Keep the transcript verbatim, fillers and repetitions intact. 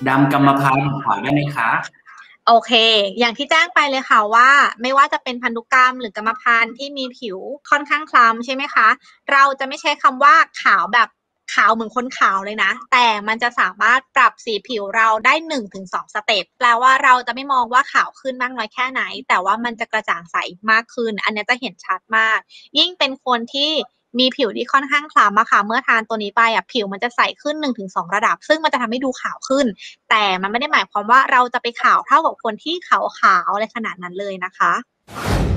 ดำกรรมพันธุ์ถามได้ไหมคะโอเค อย่างที่แจ้งไปเลยค่ะว่าไม่ว่าจะเป็นพันธุกรรมหรือกรรมพันธุ์ที่มีผิวค่อนข้างคล้ำใช่ไหมคะ เราจะไม่ใช้คำว่าขาวแบบขาวเหมือนคนขาวเลยนะ แต่มันจะสามารถปรับสีผิวเราได้หนึ่งถึงสองสเต็ปแปลว่าเราจะไม่มองว่าขาวขึ้นมากน้อยแค่ไหน แต่ว่ามันจะกระจ่างใสมากขึ้น อันนี้จะเห็นชัดมาก ยิ่งเป็นคนที่มีผิวที่ค่อนข้างคล้ำอะค่ะเมื่อทานตัวนี้ไปอะผิวมันจะใสขึ้นหนึ่งถึงสองระดับซึ่งมันจะทำให้ดูขาวขึ้นแต่มันไม่ได้หมายความว่าเราจะไปขาวเท่ากับคนที่ขาวๆอะไรขนาดนั้นเลยนะคะ